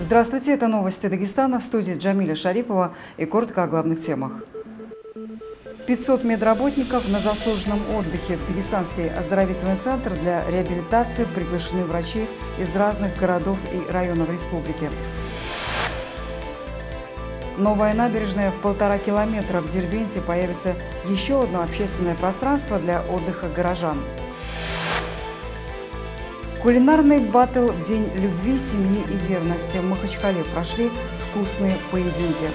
Здравствуйте, это новости Дагестана, в студии Джамиля Шарипова и коротко о главных темах. 500 медработников на заслуженном отдыхе в Дагестанский оздоровительный центр для реабилитации приглашены врачи из разных городов и районов республики. Новая набережная в 1,5 километра в Дербенте появится еще одно общественное пространство для отдыха горожан. Кулинарный баттл в День любви, семьи и верности в Махачкале прошли вкусные поединки.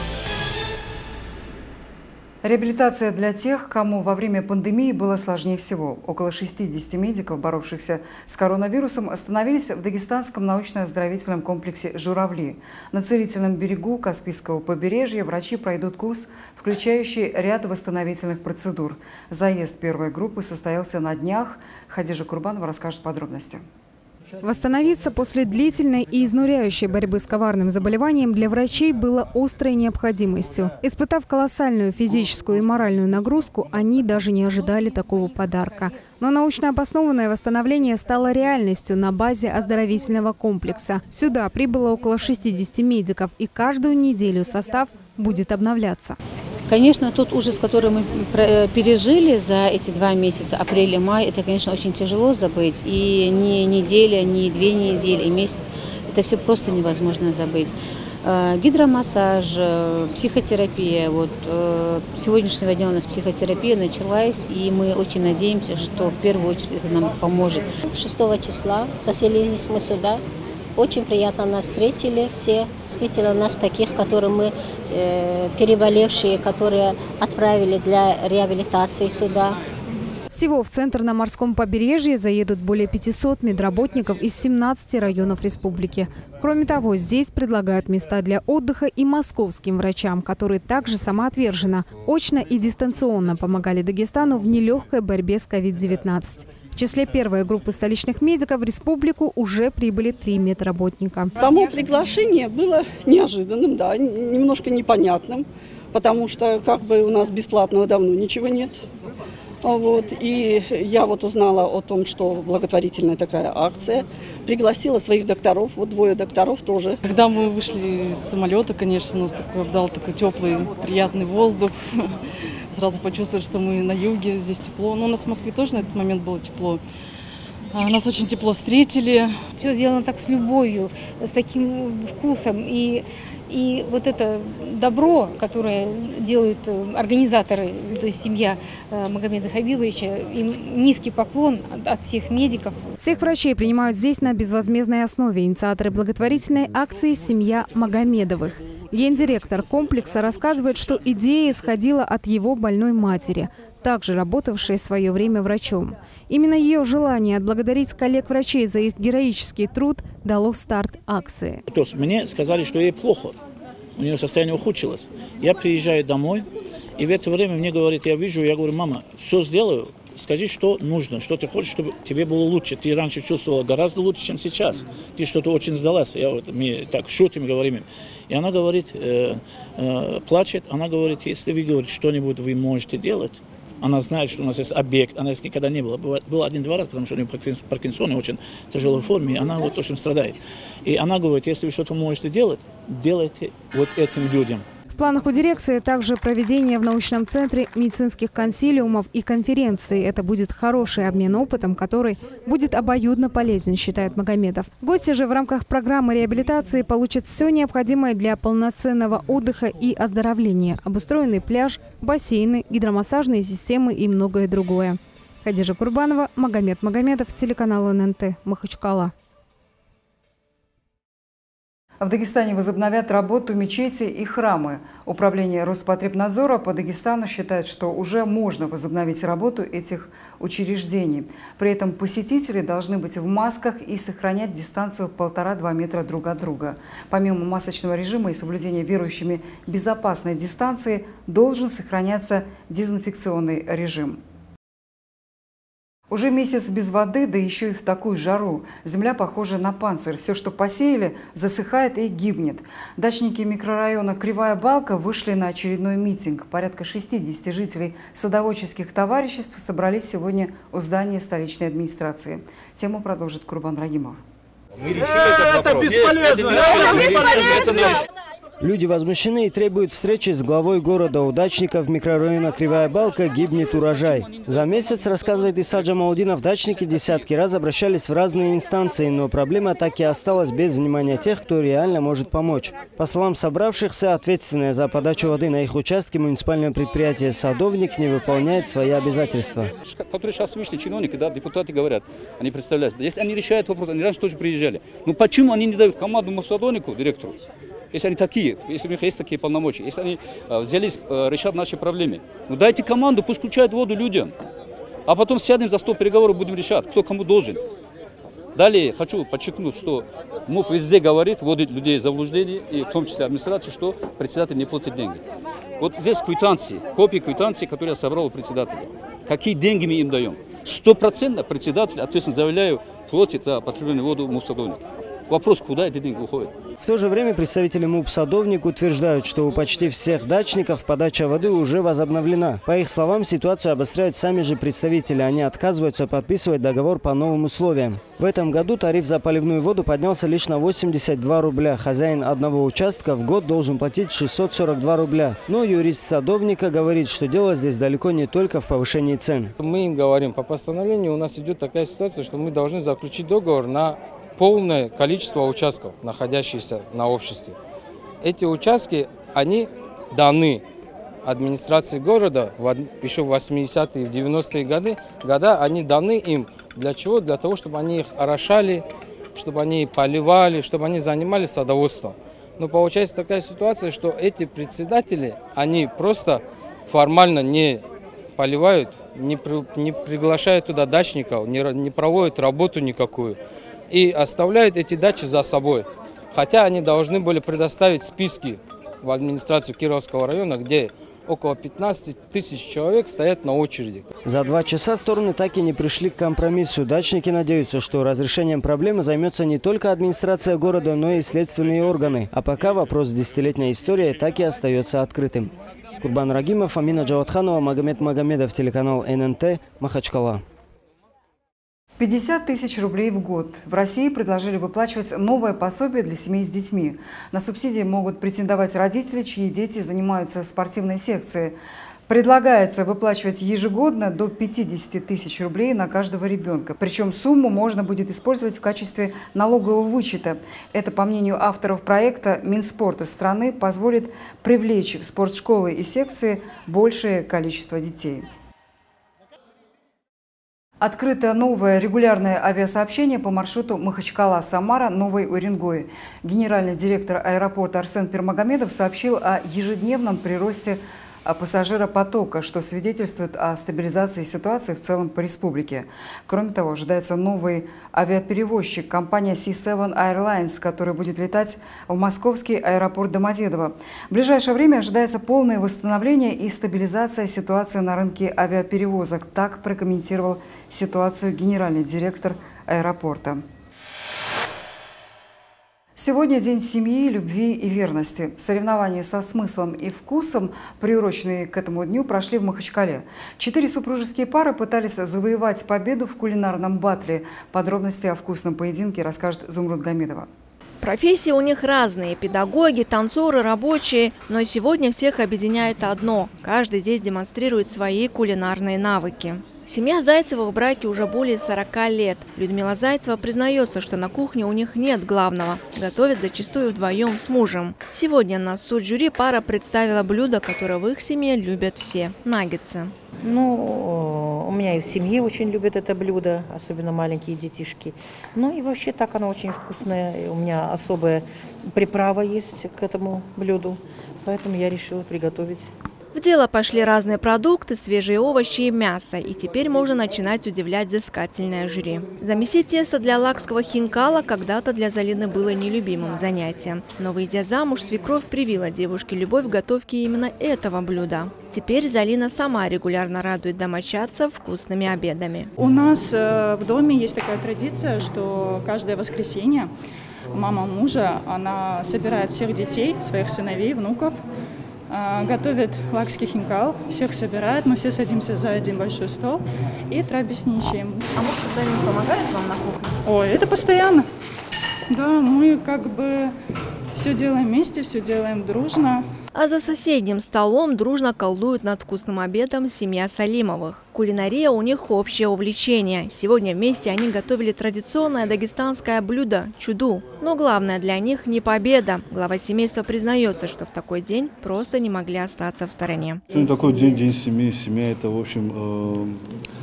Реабилитация для тех, кому во время пандемии было сложнее всего. Около 60 медиков, боровшихся с коронавирусом, остановились в Дагестанском научно-оздоровительном комплексе «Журавли». На Целительном берегу Каспийского побережья врачи пройдут курс, включающий ряд восстановительных процедур. Заезд первой группы состоялся на днях. Хадижа Курбанова расскажет подробности. Восстановиться после длительной и изнуряющей борьбы с коварным заболеванием для врачей было острой необходимостью. Испытав колоссальную физическую и моральную нагрузку, они даже не ожидали такого подарка. Но научно обоснованное восстановление стало реальностью на базе оздоровительного комплекса. Сюда прибыло около 60 медиков, и каждую неделю состав будет обновляться. Конечно, тот ужас, который мы пережили за эти 2 месяца, апрель и май, это, конечно, очень тяжело забыть. И ни неделя, ни 2 недели, и месяц, это все просто невозможно забыть. Гидромассаж, психотерапия. Вот с сегодняшнего дня у нас психотерапия началась, и мы очень надеемся, что в первую очередь это нам поможет. 6 числа заселились мы сюда. Очень приятно нас встретили все. Действительно, нас таких, которые мы переболевшие, которые отправили для реабилитации сюда. Всего в центр на морском побережье заедут более 500 медработников из 17 районов республики. Кроме того, здесь предлагают места для отдыха и московским врачам, которые также самоотверженно, очно и дистанционно помогали Дагестану в нелегкой борьбе с COVID-19. В числе первой группы столичных медиков в республику уже прибыли 3 медработника. Само приглашение было неожиданным, да, немножко непонятным, потому что как бы у нас бесплатного давно ничего нет. Вот, и я вот узнала о том, что благотворительная такая акция, пригласила своих докторов, вот 2 докторов тоже. Когда мы вышли из самолета, конечно, нас обдал такой теплый, приятный воздух. Сразу почувствовали, что мы на юге, здесь тепло. Но у нас в Москве тоже на этот момент было тепло. Нас очень тепло встретили. Все сделано так с любовью, с таким вкусом. И вот это добро, которое делают организаторы, то есть семья Магомеда Хабибовича, им низкий поклон от всех медиков. Всех врачей принимают здесь на безвозмездной основе. Инициаторы благотворительной акции «Семья Магомедовых». Гендиректор комплекса рассказывает, что идея исходила от его больной матери, также работавшей в свое время врачом. Именно ее желание отблагодарить коллег-врачей за их героический труд дало старт акции. То есть мне сказали, что ей плохо, у нее состояние ухудшилось. Я приезжаю домой, и в это время мне говорит, я говорю, мама, все сделаю, скажи, что нужно, что ты хочешь, чтобы тебе было лучше. Ты раньше чувствовала гораздо лучше, чем сейчас. Ты что-то очень сдалась. Мы так шутим, говорим. И она говорит, плачет, она говорит, если вы говорите, что-нибудь вы можете делать, она знает, что у нас есть объект, она здесь никогда не была. Было 1-2 раза, потому что у нее Паркинсон очень тяжелой форме, и она вот очень страдает. И она говорит, если вы что-то можете делать, делайте вот этим людям. В планах у дирекции также проведение в научном центре медицинских консилиумов и конференций. Это будет хороший обмен опытом, который будет обоюдно полезен, считает Магомедов. Гости же в рамках программы реабилитации получат все необходимое для полноценного отдыха и оздоровления. Обустроенный пляж, бассейны, гидромассажные системы и многое другое. Хадижа Курбанова, Магомед Магомедов, телеканал ННТ, Махачкала. В Дагестане возобновят работу мечети и храмы. Управление Роспотребнадзора по Дагестану считает, что уже можно возобновить работу этих учреждений. При этом посетители должны быть в масках и сохранять дистанцию 1,5–2 метра друг от друга. Помимо масочного режима и соблюдения верующими безопасной дистанции, должен сохраняться дезинфекционный режим. Уже месяц без воды, да еще и в такую жару. Земля похожа на панцирь. Все, что посеяли, засыхает и гибнет. Дачники микрорайона Кривая Балка вышли на очередной митинг. Порядка 60 жителей садоводческих товариществ собрались сегодня у здания столичной администрации. Тему продолжит Курбан Рагимов. Мы решили этот вопрос. Это бесполезно! Люди возмущены и требуют встречи с главой города. У дачников микрорайона Кривая Балка гибнет урожай. За месяц, рассказывает Иса Джамалдинов, дачники десятки раз обращались в разные инстанции, но проблема так и осталась без внимания тех, кто реально может помочь. По словам собравшихся, ответственное за подачу воды на их участке муниципальное предприятие «Садовник» не выполняет свои обязательства. Которые сейчас вышли чиновники, да, депутаты говорят, они представляют, если они решают вопрос, они раньше тоже приезжали. Но почему они не дают команду садовнику, директору? Если они такие, если у них есть такие полномочия, если они взялись решать наши проблемы, ну дайте команду, пусть включают воду людям, а потом сядем за стол переговоров, будем решать, кто кому должен. Далее хочу подчеркнуть, что МУП везде говорит, вводит людей в заблуждение, и в том числе администрация, что председатель не платит деньги. Вот здесь квитанции, копии квитанции, которые я собрал у председателя. Какие деньги мы им даем? 100% председатель, ответственно заявляю, платит за потребленную воду МУП-садовник. Вопрос, куда эти деньги уходят? В то же время представители МУП «Садовник» утверждают, что у почти всех дачников подача воды уже возобновлена. По их словам, ситуацию обостряют сами же представители. Они отказываются подписывать договор по новым условиям. В этом году тариф за поливную воду поднялся лишь на 82 рубля. Хозяин одного участка в год должен платить 642 рубля. Но юрист «Садовника» говорит, что дело здесь далеко не только в повышении цен. Мы им говорим, по постановлению у нас идет такая ситуация, что мы должны заключить договор на полное количество участков, находящихся на обществе. Эти участки, они даны администрации города еще в 80-е и 90-е годы, они даны им для чего? Для того, чтобы они их орошали, чтобы они поливали, чтобы они занимались садоводством. Но получается такая ситуация, что эти председатели, они просто формально не поливают, не приглашают туда дачников, не проводят работу никакую. И оставляют эти дачи за собой. Хотя они должны были предоставить списки в администрацию Кировского района, где около 15 тысяч человек стоят на очереди. За 2 часа стороны так и не пришли к компромиссу. Дачники надеются, что разрешением проблемы займется не только администрация города, но и следственные органы. А пока вопрос с десятилетней историей так и остается открытым. Курбан Рагимов, Амина Джаватханова, Магомед Магомедов, телеканал ННТ, Махачкала. 50 тысяч рублей в год. В России предложили выплачивать новое пособие для семей с детьми. На субсидии могут претендовать родители, чьи дети занимаются в спортивной секции. Предлагается выплачивать ежегодно до 50 тысяч рублей на каждого ребенка. Причем сумму можно будет использовать в качестве налогового вычета. Это, по мнению авторов проекта, Минспорта страны позволит привлечь в спортшколы и секции большее количество детей. Открыто новое регулярное авиасообщение по маршруту Махачкала-Самара, Новый Уренгой. Генеральный директор аэропорта Арсен Пирмагомедов сообщил о ежедневном приросте пассажиропотока, что свидетельствует о стабилизации ситуации в целом по республике. Кроме того, ожидается новый авиаперевозчик, компания C7 Airlines, который будет летать в московский аэропорт Домодедово. В ближайшее время ожидается полное восстановление и стабилизация ситуации на рынке авиаперевозок. Так прокомментировал ситуацию генеральный директор аэропорта. Сегодня день семьи, любви и верности. Соревнования со смыслом и вкусом, приуроченные к этому дню, прошли в Махачкале. 4 супружеские пары пытались завоевать победу в кулинарном батле. Подробности о вкусном поединке расскажет Зумруд Гамидова. Профессии у них разные – педагоги, танцоры, рабочие. Но сегодня всех объединяет одно – каждый здесь демонстрирует свои кулинарные навыки. Семья Зайцевых в браке уже более 40 лет. Людмила Зайцева признается, что на кухне у них нет главного. Готовят зачастую вдвоем с мужем. Сегодня на суд жюри пара представила блюдо, которое в их семье любят все – наггетсы. У меня и в семье очень любят это блюдо, особенно маленькие детишки. Ну и вообще так оно очень вкусное. У меня особая приправа есть к этому блюду, поэтому я решила приготовить. В дело пошли разные продукты, свежие овощи и мясо. И теперь можно начинать удивлять взыскательное жюри. Замесить тесто для лакского хинкала когда-то для Залины было нелюбимым занятием. Но, выйдя замуж, свекровь привила девушке любовь к готовке именно этого блюда. Теперь Залина сама регулярно радует домочадцев вкусными обедами. У нас в доме есть такая традиция, что каждое воскресенье мама мужа, она собирает всех детей, своих сыновей, внуков, готовит лакский хинкал, всех собирает, мы все садимся за один большой стол и трапезничаем. А муж когда-нибудь помогает вам на кухне? Ой, это постоянно. Да, мы как бы все делаем вместе, все делаем дружно. А за соседним столом дружно колдуют над вкусным обедом семья Салимовых. Кулинария у них общее увлечение. Сегодня вместе они готовили традиционное дагестанское блюдо – чуду. Но главное для них не победа. Глава семейства признается, что в такой день просто не могли остаться в стороне. Сегодня такой день семьи. Семья – это, в общем,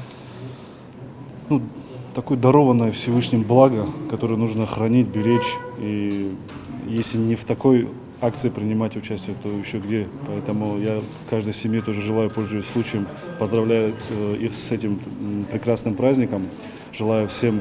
такое дарованное Всевышним благо, которое нужно хранить, беречь. И если не в такой акции принимать участие, то еще где. Поэтому я каждой семье тоже желаю, пользуясь случаем, поздравляю их с этим прекрасным праздником. Желаю всем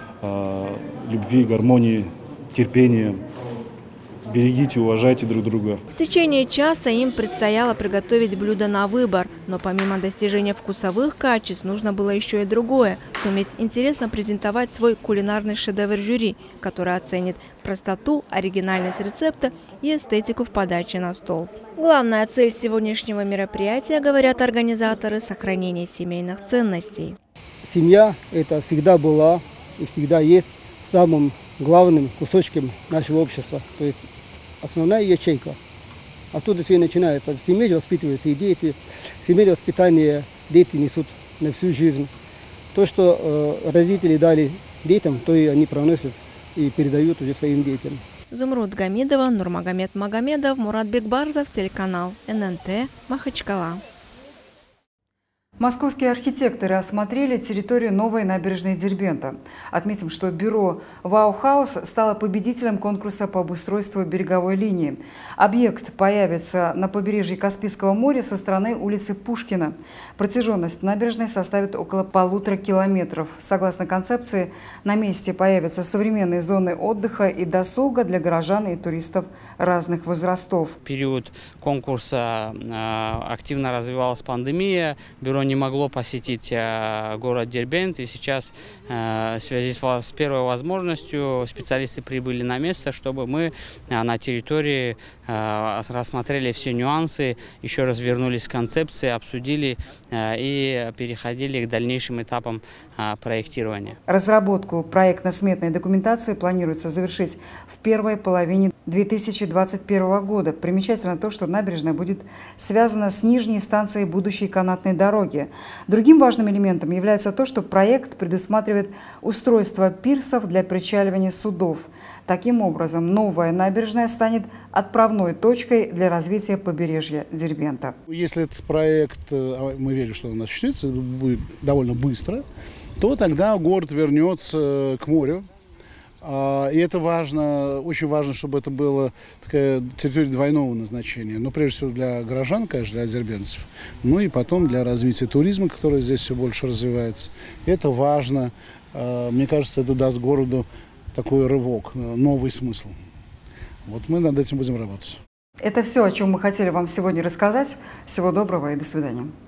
любви, гармонии, терпения. Берегите, уважайте друг друга. В течение часа им предстояло приготовить блюдо на выбор. Но помимо достижения вкусовых качеств, нужно было еще и другое – суметь интересно презентовать свой кулинарный шедевр жюри, который оценит простоту, оригинальность рецепта и эстетику в подаче на стол. Главная цель сегодняшнего мероприятия, говорят организаторы, – сохранение семейных ценностей. Семья – это всегда была и всегда есть самым главным кусочком нашего общества. То есть основная ячейка. Оттуда все и начинается. В семье воспитываются и дети. В семье воспитание дети несут на всю жизнь. То, что родители дали детям, то и они проносят и передают уже своим детям. Зумруд Гамидова, Нурмагомед Магомедов, Мурат Бекбарзов, телеканал ННТ, Махачкала. Московские архитекторы осмотрели территорию новой набережной Дербента. Отметим, что бюро «Вау-хаус» стало победителем конкурса по обустройству береговой линии. Объект появится на побережье Каспийского моря со стороны улицы Пушкина. Протяженность набережной составит около 1,5 километров. Согласно концепции, на месте появятся современные зоны отдыха и досуга для горожан и туристов разных возрастов. В период конкурса активно развивалась пандемия. Бюро не могло посетить город Дербент, и сейчас в связи с первой возможностью специалисты прибыли на место, чтобы мы на территории рассмотрели все нюансы, еще раз вернулись к концепции, обсудили и переходили к дальнейшим этапам проектирования. Разработку проектно-сметной документации планируется завершить в первой половине 2021 года. Примечательно то, что набережная будет связана с нижней станцией будущей канатной дороги. Другим важным элементом является то, что проект предусматривает устройство пирсов для причаливания судов. Таким образом, новая набережная станет отправной точкой для развития побережья Дербента. Если этот проект, мы верим, что он осуществится, будет довольно быстро, то тогда город вернется к морю. И это важно, очень важно, чтобы это была такая территория двойного назначения. Но прежде всего для горожан, конечно, для дербентцев. Ну и потом для развития туризма, который здесь все больше развивается. Это важно. Мне кажется, это даст городу такой рывок, новый смысл. Вот мы над этим будем работать. Это все, о чем мы хотели вам сегодня рассказать. Всего доброго и до свидания.